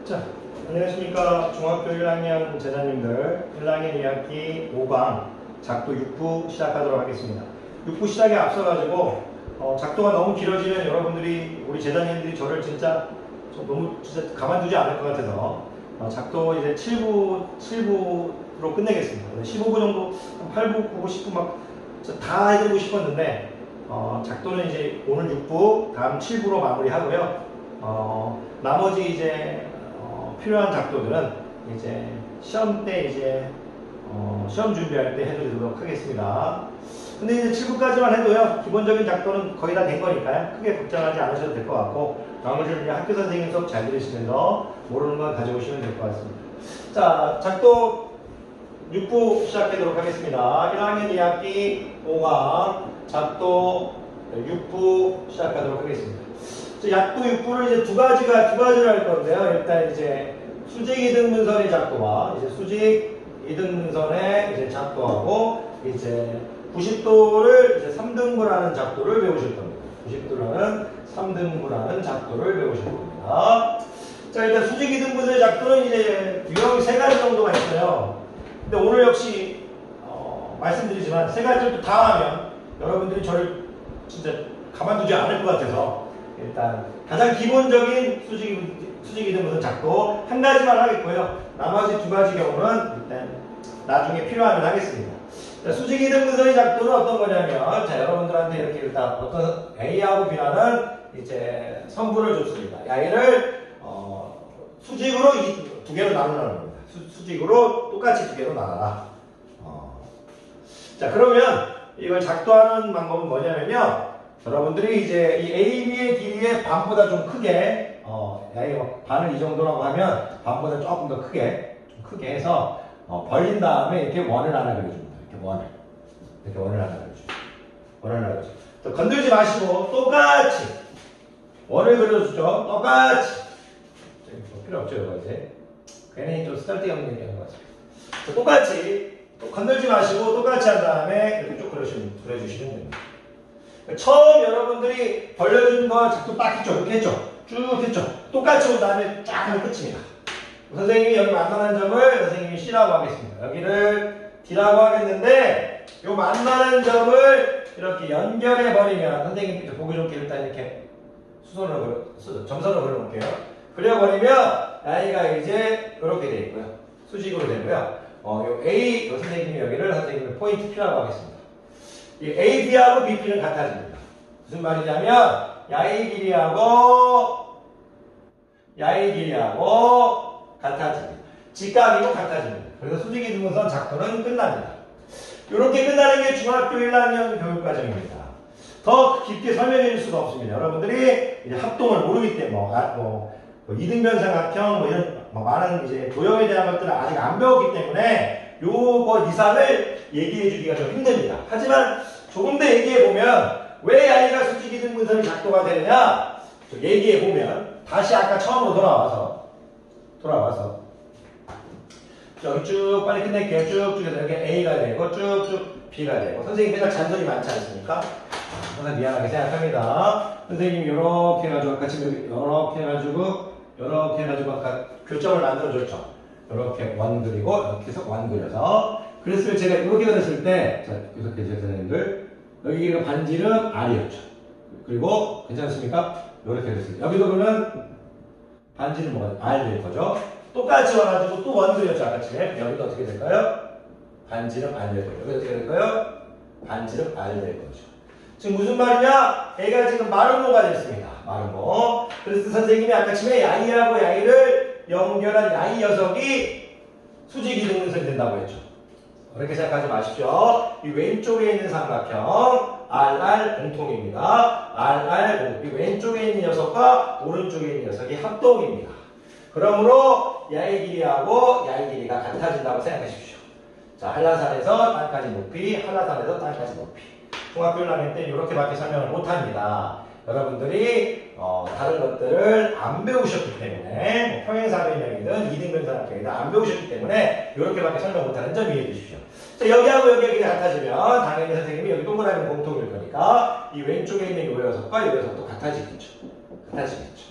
자, 안녕하십니까. 중학교 1학년 제자님들 1학년 2학기 5강 작도 6부 시작하도록 하겠습니다. 6부 시작에 앞서가지고 작도가 너무 길어지면 여러분들이 우리 제자님들이 저를 진짜 너무 진짜 가만두지 않을 것 같아서 작도 이제 7부로 끝내겠습니다. 15부 정도 8부, 9부, 10부 막 다 해드리고 싶었는데 작도는 이제 오늘 6부 다음 7부로 마무리하고요. 나머지 이제 필요한 작도들은 이제 시험 때 이제 시험 준비할 때 해드리도록 하겠습니다. 근데 이제 7부까지만 해도요, 기본적인 작도는 거의 다 된 거니까요, 크게 걱정하지 않으셔도 될 것 같고, 나머지는 이제 학교 선생님 수업 잘 들으시면서 모르는 건 가져오시면 될 것 같습니다. 자, 작도 6부 시작하도록 하겠습니다. 1학년 2학기 5강 작도 6부 시작하도록 하겠습니다. 약도 6부를 이제 두 가지를 할 건데요. 일단 이제 수직 이등 문선의 작도와 이제 수직 이등 문선의 이제 작도하고 이제 90도를 이제 3등분하는 작도를 배우실 겁니다. 90도라는 3등분하는 작도를 배우실 겁니다. 자, 일단 수직 이등 문선의 작도는 이제 유형이 3가지 정도가 있어요. 근데 오늘 역시 말씀드리지만 3가지를 다 하면 여러분들이 저를 진짜 가만두지 않을 것 같아서 일단 가장 기본적인 수직 이등 문선 작도 한 가지만 하겠고요. 나머지 2가지 경우는 일단 나중에 필요하면 하겠습니다. 자, 수직 이등 문선의 작도는 어떤 거냐면, 자, 여러분들한테 이렇게 일단 어떤 A하고 B라는 이제 성분을 줬습니다. 얘를 수직으로 2개로 나누라는 겁니다. 수직으로 똑같이 2개로 나눠라. 자, 그러면 이걸 작도하는 방법은 뭐냐면요. 여러분들이 이제 이 AB의 길이의 반보다 좀 크게, 반을 이 정도라고 하면 반보다 조금 더 크게, 좀 크게 해서, 벌린 다음에 이렇게 원을 하나 그려줍니다. 이렇게 원을 하나 그려줍니다. 원을 하나 그려줍니다. 건들지 마시고, 똑같이, 원을 그려주죠. 똑같이. 필요 없죠, 이거 이제. 괜히 좀 쓰잘데기 없는 얘기 하는 것 같습니다. 똑같이, 건들지 마시고, 똑같이 한 다음에 이렇게 쭉 그려주시면 됩니다. 처음 여러분들이 벌려준 거 작도 딱 했죠. 이렇게 했죠. 쭉 했죠. 똑같이 온 다음에 쫙 하면 끝입니다. 선생님이 여기 만나는 점을 선생님이 C라고 하겠습니다. 여기를 D라고 하겠는데 요 만나는 점을 이렇게 연결해 버리면 선생님이 보기 좋게 일단 이렇게 점선을 그려놓을게요. 그려버리면 I가 이제 이렇게 되어 있고요. 수직으로 되고요. 요 A, 선생님이 여기를 선생님이 포인트 P라고 하겠습니다. 이 A, B하고 B, P는 같아집니다. 무슨 말이냐면 야의 길이하고 같아집니다. 직각이고 같아집니다. 그래서 수직 이등 문선 작도는 끝납니다. 이렇게 끝나는 게 중학교 1학년 교육과정입니다. 더 깊게 설명해 줄 수가 없습니다. 여러분들이 이제 합동을 모르기 때문에 이등변삼각형 이런 많은 이제 도형에 대한 것들을 아직 안 배웠기 때문에 요거 이상을 얘기해 주기가 좀 힘듭니다. 하지만 조금 더 얘기해 보면 왜 I가 수직 이등 문선이 작도가 되느냐 얘기해 보면 다시 아까 처음으로 돌아와서 여기 쭉 빨리 끝낼게요. 쭉쭉 해서 여기 A가 되고 쭉쭉 B가 되고 선생님 맨날 잔소리 많지 않습니까? 항상 미안하게 생각합니다. 선생님이 이렇게 해가지고 아까 지금 이렇게 해가지고 아까 교점을 만들어줬죠. 이렇게 원 그리고 이렇게 해서 원 그려서 그랬을 때 제가 이렇게 그렸을 때 자, 이렇게 선생님들 여기가 반지름 R이었죠. 그리고 괜찮습니까? 이렇게 그렸을 때 여기도 그러면 반지름 뭐가 R 될 거죠. 똑같이 와가지고 또 원 그렸죠. 아까처럼 여기도 어떻게 될까요? 반지름 R 될 거죠. 여기 어떻게 될까요? 반지름 R 될 거죠. 지금 무슨 말이냐? A가 지금 마름모가 됐습니다. 마름모. 그래서 선생님이 아까 처음에 I하고 I를 연결한 I 녀석이 수직 이등 문선이 된다고 했죠. 그렇게 생각하지 마십시오. 이 왼쪽에 있는 삼각형 RR 공통입니다. RR 공통. 이 왼쪽에 있는 녀석과 오른쪽에 있는 녀석이 합동입니다. 그러므로 야의 길이하고 야의 길이가 같아진다고 생각하십시오. 자, 한라산에서 땅까지 높이, 한라산에서 땅까지 높이. 중학교 1학년 때 이렇게밖에 설명을 못합니다. 여러분들이 다른 것들을 안 배우셨기 때문에 평행사변형이든 이등변삼각형이든 안 배우셨기 때문에 이렇게밖에 설명 못하는 점 이해해 주십시오. 자, 여기하고 여기가 같아지면 당연히 선생님이 여기 동그라미 공통일 거니까 이 왼쪽에 있는 이 녀석과 이 녀석도 같아지겠죠.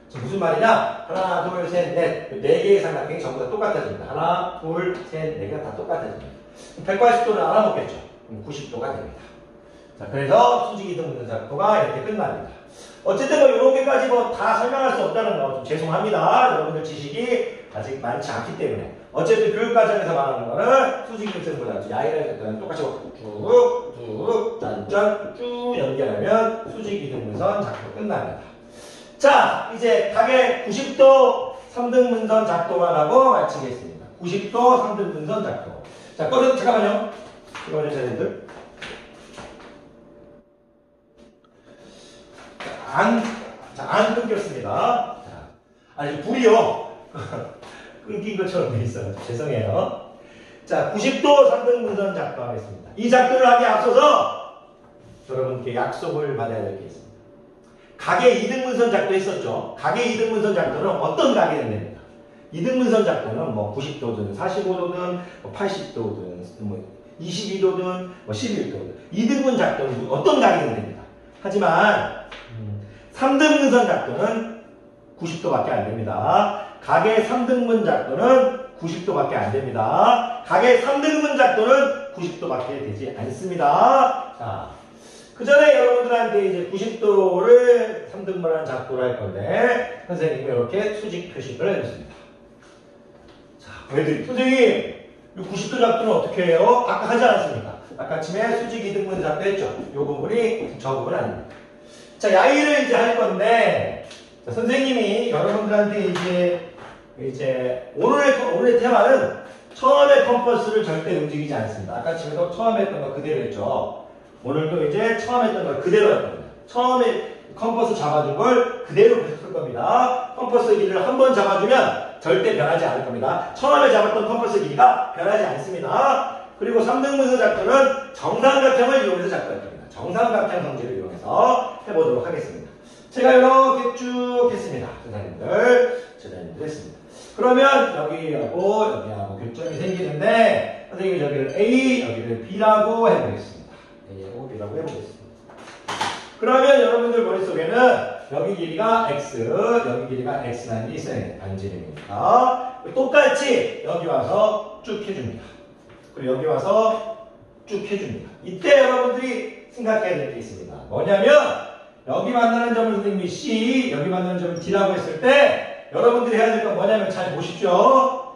무슨 말이냐? 하나, 둘, 셋, 넷. 네 개의 삼각형이 전부 다 똑같아집니다. 하나, 둘, 셋, 네 개가 다 똑같아집니다. 180도를 알아먹겠죠. 그럼 90도가 됩니다. 자, 그래서 수직 이등분선 작도가 이렇게 끝납니다. 어쨌든 뭐 이런 게까지 뭐 다 설명할 수 없다는 거 좀 죄송합니다. 여러분들 지식이 아직 많지 않기 때문에. 어쨌든 교육 과정에서 말하는 거는 수직 이등분선 야이를 똑같이 쭉, 짠짠, 쭉 연결하면 수직 이등분선 작도 끝납니다. 자, 이제 각의 90도 3등분선 작도만 하고 마치겠습니다. 90도 3등분선 작도. 자, 잠깐만요. 이거는 제자님들. 안 끊겼습니다. 자, 아니, 불이요. 끊긴 것처럼 돼 있어요. 죄송해요. 자, 90도 3등분선 작도 하겠습니다. 이 작도를 하기에 앞서서 여러분께 약속을 받아야 될 게 있습니다. 각의 이등분선 작도 했었죠. 각의 이등분선 작도는 어떤 각이 됩니다. 이등분선 작도는 뭐 90도든 45도든 뭐 80도든 뭐 22도든 뭐 11도든 이등분 작도는 어떤 각이든 됩니다. 하지만 3등분선 작도는 90도밖에 안 됩니다. 각의 3등분 작도는 90도밖에 안 됩니다. 각의 3등분 작도는 90도밖에 되지 않습니다. 자, 그 전에 여러분들한테 이제 90도를 3등분한 작도를 할 건데 선생님이 이렇게 수직 표식을 해줬습니다. 자, 애들이 선생님 90도 작도는 어떻게 해요? 아까 하지 않았습니까? 아까 아침에 수직 이등분 작도 했죠? 이 부분이 저 부분 아닙니다. 자, 야이를 이제 할 건데 자, 선생님이 여러분들한테 이제 오늘의 테마는 처음에 컴퍼스를 절대 움직이지 않습니다. 아까 아침에도 처음에 했던 거 그대로 했죠. 오늘도 이제 처음 했던 걸 그대로 할 겁니다. 처음에 컴퍼스 잡아준 걸 그대로 계속 쓸 겁니다. 컴퍼스 길이를 한 번 잡아주면 절대 변하지 않을 겁니다. 처음에 잡았던 컴퍼스 길이가 변하지 않습니다. 그리고 3등분선 작도는 정삼각형을 이용해서 작도할 겁니다. 정삼각형 성질을 이용해서 해보도록 하겠습니다. 제가 이렇게 쭉 했습니다. 제자님들 했습니다. 그러면 여기하고 교점이 생기는데 선생님이 여기를 A, 여기를 B라고 해보겠습니다. A하고 B라고 해보겠습니다. 그러면 여러분들 머릿속에는 여기 길이가 X, 여기 길이가 X라는 게 있어야 반지름입니다. 똑같이 여기 와서 쭉 해줍니다. 그리고 여기 와서 쭉 해줍니다. 이때 여러분들이 생각해야 될 게 있습니다. 뭐냐면 여기 만나는 점을 선생님이 C, 여기 만나는 점을 D라고 했을 때 여러분들이 해야 될 건 뭐냐면 잘 보십시오.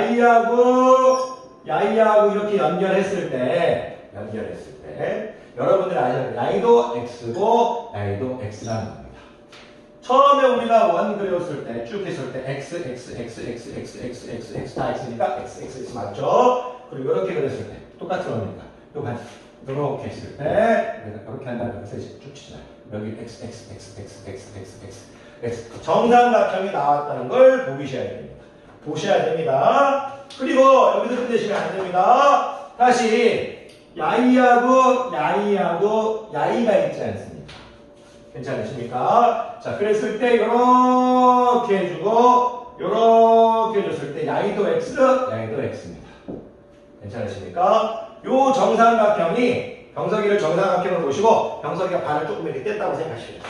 야이하고 이렇게 연결했을 때 여러분들이 아셔야 돼요. 야이도 X고 야이도 X라는 겁니다. 처음에 우리가 원 그렸을 때 쭉 했을 때 X 다 X니까 X 맞죠? 그리고 이렇게 그렸을 때 똑같은 원이니까 이렇게 했을 때 이렇게 한다면 쭉 치잖아요. 여기 X 정삼각형이 나왔다는 걸 보셔야 됩니다. 그리고 여기서 끝내시면 안 됩니다. 다시 야이하고 야이가 있지 않습니까? 괜찮으십니까? 자, 그랬을 때 이렇게 해주고 이렇게 해줬을 때 야이도 X입니다. 괜찮으십니까? 요 정삼각형이 병석이를 정삼각형으로 보시고 병석이가 발을 조금 이렇게 뗐다고 생각하시죠.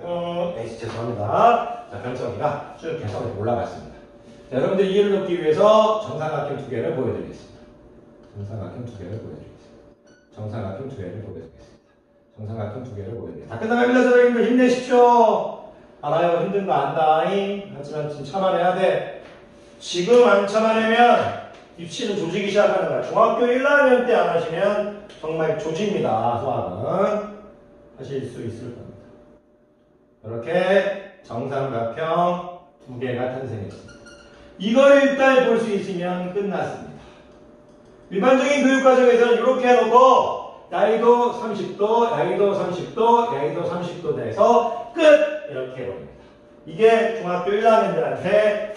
죄송합니다. 자, 병석이가 쭉 해서 올라갔습니다. 자, 여러분들 이해를 돕기 위해서 정삼각형 두 개를 보여드리겠습니다. 다 끝나갑니다. 선생님들 힘내십시오. 알아요. 힘든 거 안다잉. 하지만 지금 참아내야 돼. 지금 안 참아내면 입시는 조지기 시작하는 거야. 중학교 1학년 때 안 하시면 정말 조집니다. 수학은 하실 수 있을 겁니다. 이렇게 정삼각형 두 개가 탄생했습니다. 이걸 일단 볼 수 있으면 끝났습니다. 일반적인 교육과정에서는 이렇게 해놓고 야이도 30도, 야이도 30도 돼서 끝! 이렇게 해버립니다. 이게 중학교 1학년들한테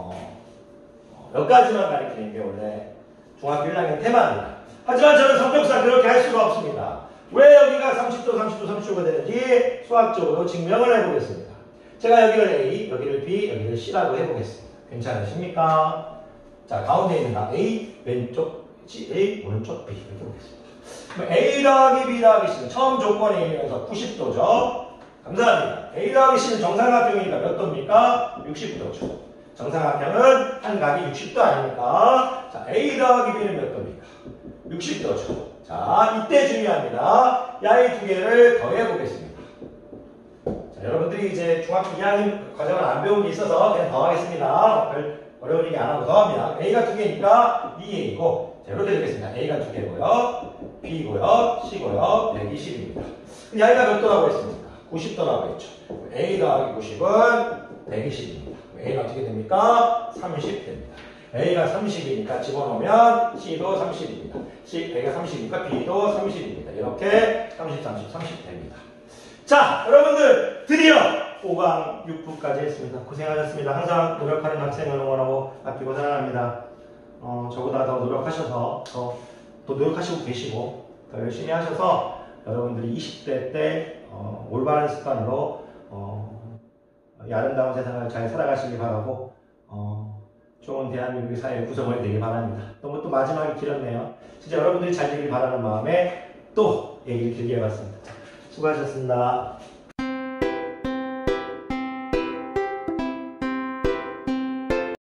몇 가지만 가르치는 게 원래 중학교 1학년 테마입니다. 하지만 저는 성격상 그렇게 할 수가 없습니다. 왜 여기가 30도가 되는지 수학적으로 증명을 해보겠습니다. 제가 여기를 A, 여기를 B, 여기를 C라고 해보겠습니다. 괜찮으십니까? 자, 가운데 있는 거 A, 왼쪽 A, 오른쪽 B 이렇게 보겠습니다. A 더하기 B 더하기 C는 처음 조건에 의해서 90도죠. 감사합니다. A 더하기 C는 정삼각형이니까 몇 도입니까? 60도죠. 정삼각형은 한 각이 60도 아닙니까? 자, A 더하기 B는 몇 도입니까? 60도죠. 자, 이때 중요합니다. 이 두 개를 더해 보겠습니다. 자, 여러분들이 이제 중학교 2학년 과정을 안 배운 게 있어서 그냥 더하겠습니다. 별 어려운 얘기 안 하고 더합니다. A가 두 개니까 2A이고, 자, 이렇게 되겠습니다. A가 두 개고요. B고요. C고요. 120입니다. 여기가 몇 도라고 했습니까? 90도라고 했죠. A 더하기 90은 120입니다. A가 어떻게 됩니까? 30 됩니다. A가 30이니까 집어넣으면 C도 30입니다. A가 30이니까 B도 30입니다. 이렇게 30, 30, 30 됩니다. 자, 여러분들 드디어 5강 6부까지 했습니다. 고생하셨습니다. 항상 노력하는 학생을 응원하고 아끼고 사랑합니다. 저보다 더 노력하셔서 더 노력하시고 계시고 더 열심히 하셔서 여러분들이 20대 때 올바른 습관으로 이 아름다운 세상을 잘 살아가시기 바라고 좋은 대한민국의 사회를 구성을 되길 바랍니다. 너무 또 마지막이 길었네요. 진짜 여러분들이 잘 되길 바라는 마음에 또 얘기를 길게 해봤습니다. 수고하셨습니다.